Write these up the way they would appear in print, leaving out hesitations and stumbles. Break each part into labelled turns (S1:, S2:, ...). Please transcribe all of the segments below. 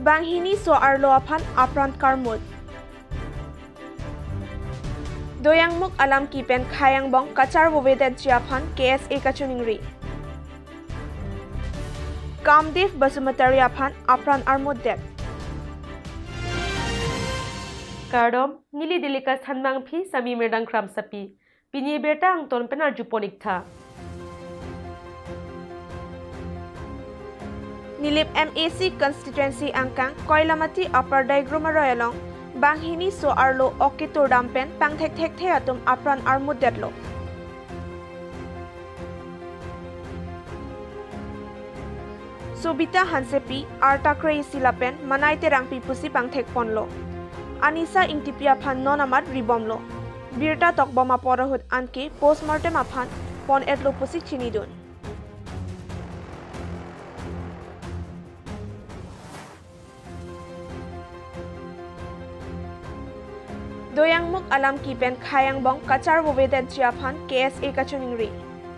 S1: Banghini so arlo aphan apran karmut. Doyang muk alam kipen khayang bong kachar wovedet jiaphan KSA kachuningri. Kamdev Basumatari aphan apran armudet.
S2: Kardom nili dilikas hanmang phi sami merdang kram sapi. Pini berta ang ton penar juponik tha.
S1: Nilip MAC constituency angkang Koilamati upper diagram royalong Banghini so arlo okitur dampen pangthek thek the atum apran armudetlo. Sobita Hansepi Artakrei silapen manaite rangpi pusi pangthek ponlo. Anisa ingtipia phan nonamat ribomlo. Birta tokboma porahut anke postmortem aphan pon etlo pusi chinidun. Doyang muk alam kipen khayang bong kachar wovedet jiaphan KSA kachuningri.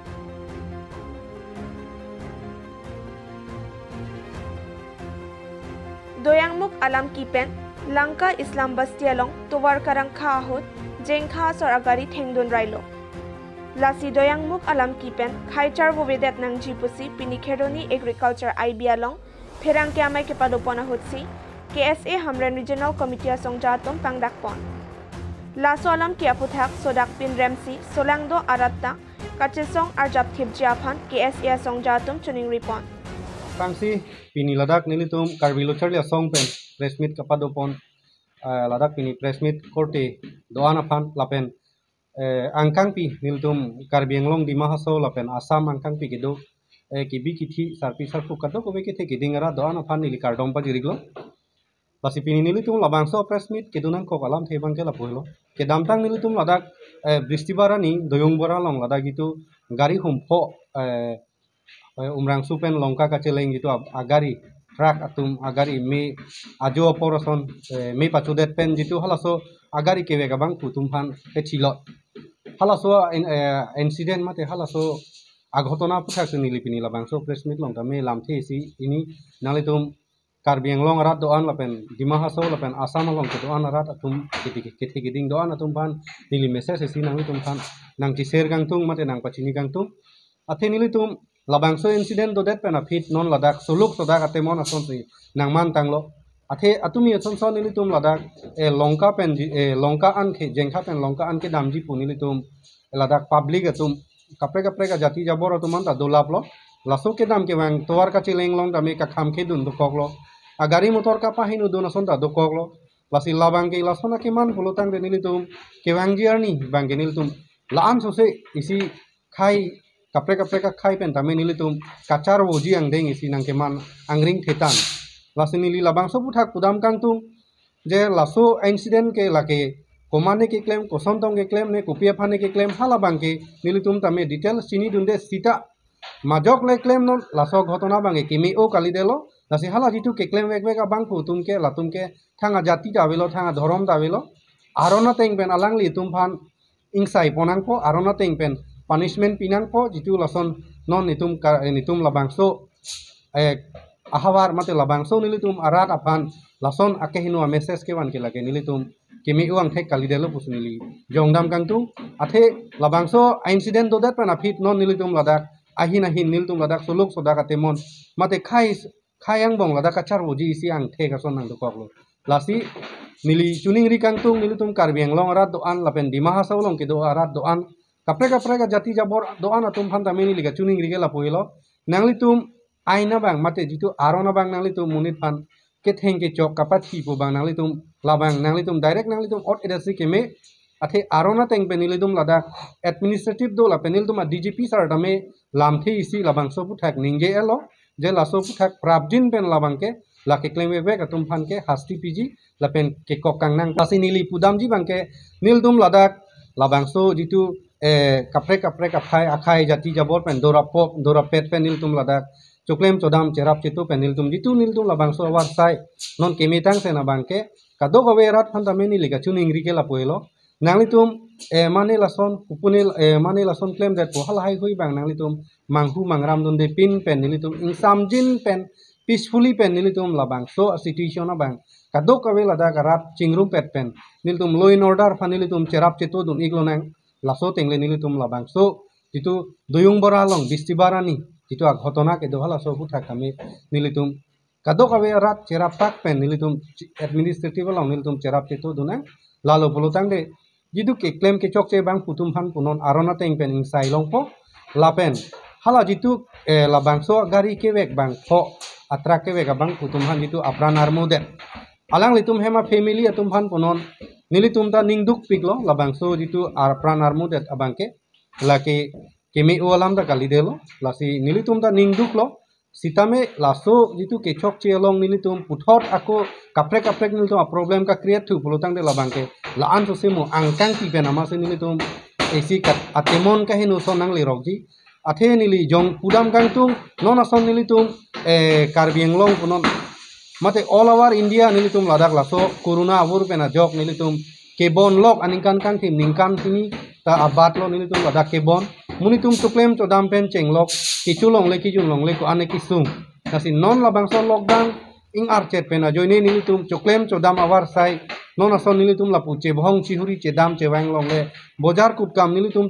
S1: Doyang muk alam kipen Lanka Islam Bastialong Tuwar Karang Khahut Jengkha Soragari Thengdun Railo. Lasi doyang muk alam kipen khaichar wovedet nang jipusi pinikheroni agriculture IBA long pherang kyamai ke padopona hutsi KSA Hamren Regional Committee song jatom pangdakpon. Laso alam kia puthak sodak pin remsi solangdo aratta kachesong arjap thip jiaphan KSA song jatum chuning ripon.
S3: Pangsi pini ladak nilitum karbilo charlia song pen pressmit kapadopon ladak pini pressmit korte doana phan lapen angkang pi nilitum karbianglong di mahaso lapen asam angkang pi gedo kibi kithi sarpi sarpu kadok obe kethe gedingara doana phan nili kardom pa diriglo basi pini nilitum labangso pressmit kedunan ko alam thebang ke lapoilo ke damtang nilitum ladak bristibarani doyong bora long ladak itu gari humpho umrang supen longka kaceleng gitu agari trak atum agari me ajo poroson me pacudet pen gitu halaso agari kewe kabang putum phan kecilot halaso incident mate halaso aghotona puthak nili pini labangso press meet long me lamthe si ini nalitum karbiang long rat doan lapen dimahaso lapen asam long doan rat atum kiti giding doan atum phan nili message si nalitum phan nang kiser gangtung mate nang pachini gangtung athe nilitum labangso incident do det pena fit non ladak suluk sodak atemon ason si nang man tanglo athe atumi ason son nilitum ladak longka pen longka an ke jengkha pen longka an ke damji punilitum ladak public atum kapre ka jati jabor atuman ta dolaplo laso ke dam ke wang towar ka chileng long dame ka kham ke dun do koklo agari motor ka pahinu dun ason ta do koklo lasi labang ke lasona ke man pulutang de nilitum ke wang jiarni bang ke nilitum laan sose isi khai kapre ka khai pen tame nilitum kachar woji ang deng isi nang keman angring thetan lasi nili labang so puthak pudam kangtung je laso incident ke lake komane ke claim kosontong ke claim ne kopia phane ke claim hala bang ke nilitum tame detail sini dunde sita majok le claim non laso ghotona bange kimi o kali delo lasi hala jitu ke claim wek wek bang putum ke latum ke thanga jati dawelo thanga dhorom dawelo arona teng pen alang li tum phan ingsai ponang po arona teng pen punishment pinang po jitu lason non nitum labangso ahawar mate labangso nilitum arat apan lason akehinu message ke wan ke lage nilitum kimi uang thek kali delo pusnili jongdam kangtung athe labangso incident do dat pana fit non nilitum ladak ahin nilitum ladak suluk sodak atemon mate khayang bong ladak kachar woji isi ang thek ason nang dokoklo lasi nili chuning ri kangtung nilitum karbiang long arat doan lapen dimahasaw long ke do arat doan kapre ka jati jabor doan atum phan tameni liga chuning rige lapoilo nanglitum aina bang mate jitu arona bang nanglitum munit phan ke thengke chok kapathi po bang nanglitum labang nanglitum direct nanglitum ot edasi keme athe arona teng penilitum lada administrative do la penilitum DGP sar dame lamthe isi labang so puthak ningje elo je laso puthak prabjin pen labang ke lake claim we atum phan ke hasti piji lapen ke kokang nang pasi nili pudamji bang ke nildum ladak labangso jitu kapre ka akhai jati jabor pen dora pet penil tum ladak chuklem chodam cherap chitu penil tum jitu nil tum labangso war sai non kemitang sena bangke kado gawe rat phanta meni liga chuning rike lapoilo nanglitum mane lason upunil mane lason claim that po hal hai hui bang nanglitum manghu mangram donde pin pen nilitum insam jin pen peacefully pen nilitum labang so a situation abang kadok kawe ladak rat chingrum pet pen nilitum law and order fan nilitum cherap cheto dun iglonang laso tengle nilitum labang so itu doyung boralong bistibarani itu ag hotona ke dohala so puthak kami nilitum kadok kawe rat cherap tak pen nilitum administrative long nilitum cherap cheto dunang lalo polutang de jidu ke claim ke chok che bang putum han punon arona teng pen insai long po lapen hala jitu labang so gari ke wek bang po atra ke wek bang putum han jitu apran armude alang litum hema family atum han punon nilitum ta ningduk piklo labang so jitu apran armude abang ke laki kemi ualam da kali delo lasi nilitum ta ningduk lo sitame laso jitu ke chok che long nilitum puthot ako kaprek nilitum a problem ka create thu pulutang de labang ke laan so semu angkang ti pen ama se nilitum esi kat atemon ka hinu so nang le rokji athe nili jong pudam kangtung non ason nilitum Karbi Anglong punon mate all over India nilitum ladak laso corona abur pena jok nilitum kebon lok aningkan kang tim ningkan sini ta abat lo nilitum ladak kebon munitum tuklem to dam pen cheng lok kichulong le kijun long le ko ane kisung nasi non labang so lockdown ing archet pena joine nilitum choklem to dam awar sai non ason nilitum lapu che bhong chihuri che dam che wang long le bojar kut kam nilitum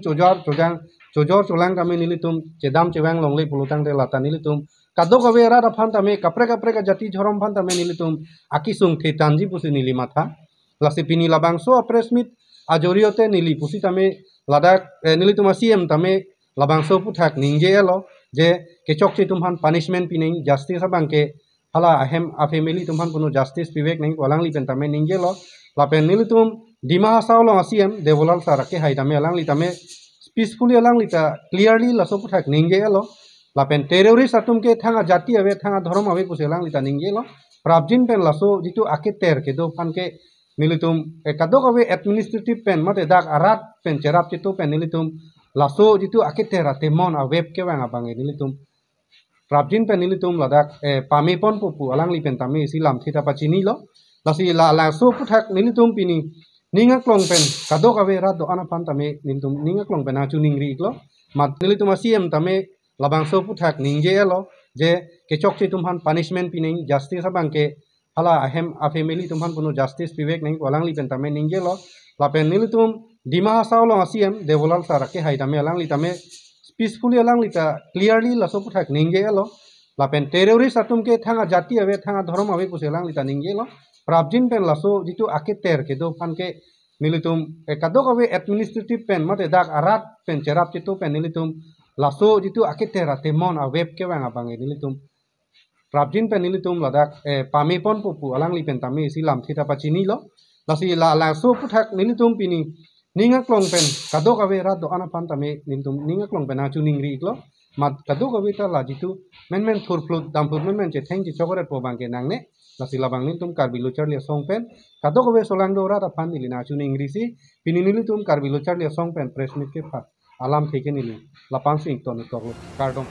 S3: chojor cholang kami nilitum che dam che wang long le pulutang de lata nilitum kadok awe ra phan tame kapre ka jati jorom phan tame nilitum akisung the tanji pusi nili matha lasi pini labang so press meet ajoriote nili pusi tame ladak nilitum asiem tame labang so puthak ningje elo je kechok che tumhan punishment pining justice abang ke hala ahem a family tumhan puno justice pivek ning walang li pen tame ningje lo lapen nilitum dima hasao lo asiem devolal sarake hai tame alang li tame peacefully alang li ta clearly laso puthak ningje elo lapen terrorist atum ke thanga jati awe thanga dhorom awe puselang lita ningje lo prabjin pen laso jitu akiter ke do pan ke nilitum kadok awe administrative pen mate dak arat pen cherap jitu pen nilitum laso jitu akiter atemon a web ke wang abang nilitum prabjin pen nilitum ladak pami pon pupu alang li pen tami silam thita pachini lo lasi la so puthak nilitum pini ninga klong pen kadok awe rat do ana pan tami nilitum ninga klong pen achu ningri lo mat nilitum asiem tami labang so puthak ningje elo je kechok che tumhan punishment pining justice abang ke hala ahem a family tumhan puno justice pivek ning walang li pentame ningje lo lapen nilitum dima hasao lo asiem devolal sarake hai tame alang li tame peacefully alang li ta clearly laso puthak ningje elo lapen terrorist atum ke thanga jati awe thanga dhorom awe puselang li ta ningje lo prabjin pen laso jitu akiter ke do pan ke nilitum kadok awe administrative pen mate dak arat pen cherap jitu pen nilitum laso jitu akitera temon a web ke wang abang nilitum prabjin pen nilitum ladak pami pon pupu alang li pen tami silam thita pachini lo lasi la so puthak nilitum pini ninga klong pen kadok awe ra do ana pan tami nilitum ninga klong pen achu ningri lo mat kadok awe ta la jitu men thurflut damput men che theng ji chokoret po bang ke nangne lasi labang nilitum Karbi Luchar le song pen kadok awe solang do ra pan nilina achu ningri si pini nilitum Karbi Luchar le song pen press meet ke pha alam theke nili lapang sing ton to kardom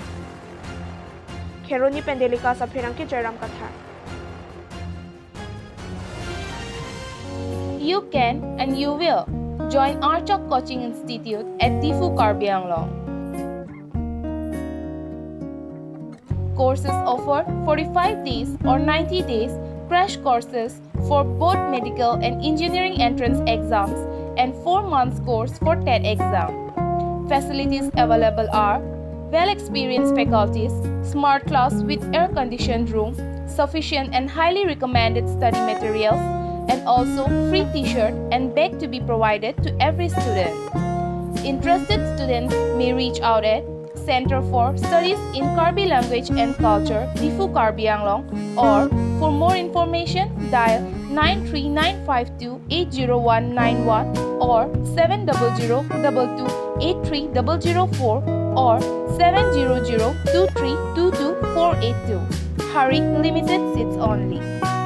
S1: Kheroni pendelika sa phirang ki jairam katha
S4: You can and you will join Archok Coaching Institute at Tifu Karbi Anglong. Courses offer 45 days or 90 days crash courses for both medical and engineering entrance exams and 4 months course for TET exam. Facilities available are well-experienced faculties, smart class with air-conditioned room, sufficient and highly recommended study materials, and also free t-shirt and bag to be provided to every student. Interested students may reach out at Center for Studies in Karbi Language and Culture, Tifu Karbi Anglong, or for more information, dial 93952-80191 or 70022-83004 or 7002322-482. Hurry, limited seats only.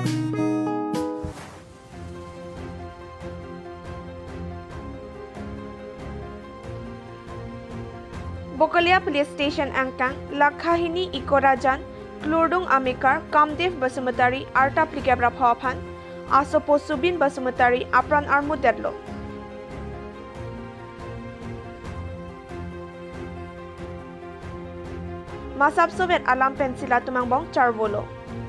S1: Bokalia Police Station Angtang, Lakhahini Ikorajan, Klurdung Amikar, Kamdev Basumutari, Arta Plikabra Phapan, Asopo Subin Basumutari, Apran Armu Dedlo. Masab Soviet Alam Pensila Tumangbong Charvolo.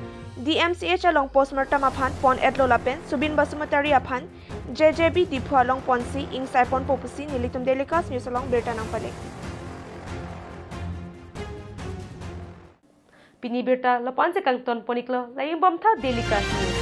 S1: DMCH along postmortem aphan pon etlo lapen Subin Basumatari aphan JJB dipu along ponsi ing saipon popusi nilitum delikas news along berta nang pale.
S2: Pini berta lapan se kangton poniklo laying bom tha delikas news.